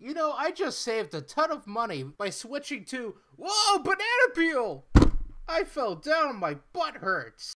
You know, I just saved a ton of money by switching to, whoa, banana peel! I fell down, my butt hurts.